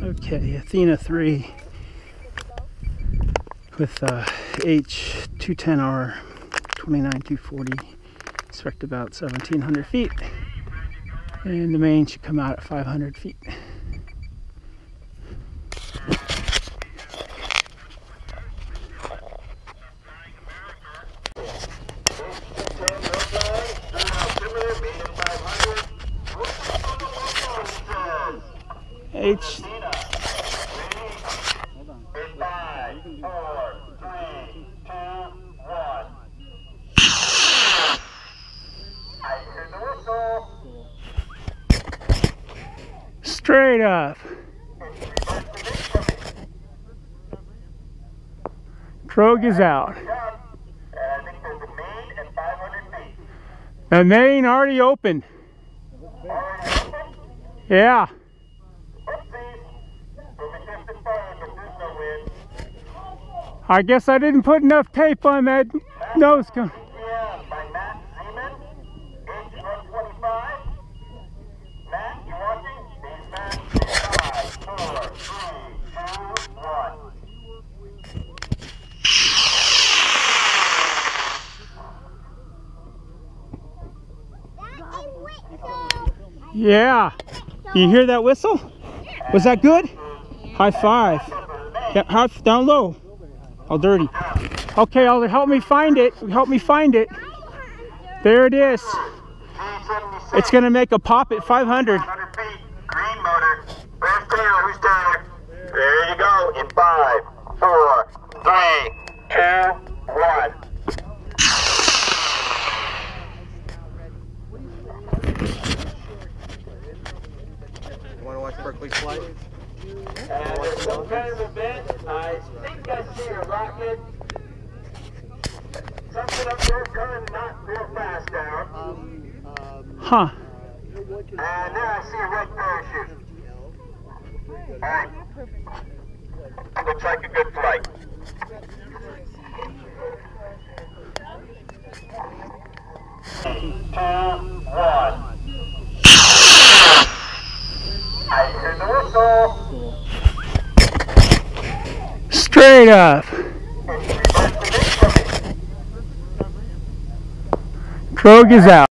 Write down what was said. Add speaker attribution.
Speaker 1: Okay, Athena3 with H210R 29240. Expect about 1,700 feet, and the main should come out at 500 feet. H.
Speaker 2: Hold on. 5, 4, 3, 2, 1. I hear the whistle.
Speaker 1: Straight up. Krog is out.
Speaker 2: I think there's a main at 500 feet.
Speaker 1: The main already opened.
Speaker 2: Already open?
Speaker 1: Yeah. I guess I didn't put enough tape on that nose cone.
Speaker 2: Yeah, by Matt Zeman, H210R-M. Matt, you watching? These Matt, 5, 4, 3, 2, 1.
Speaker 1: Yeah. You hear that whistle? Was that good? High five. Down low. Oh, dirty. Okay, help me find it. Help me find it. There it is. It's going to make a pop at 500.
Speaker 2: 100 feet, green motor. Where's Taylor? Who's Taylor? There you go. In 5, 4, 3, 2, 1.
Speaker 3: You want to watch Berkeley flight?
Speaker 2: And there's some kind of event. I think I see a rocket. Something up there coming not real fast down.
Speaker 1: Huh.
Speaker 2: And there I see a red parachute. Alright. Looks like a good flight. 2, 1. I hear the whistle.
Speaker 1: Straight up. Krog is out.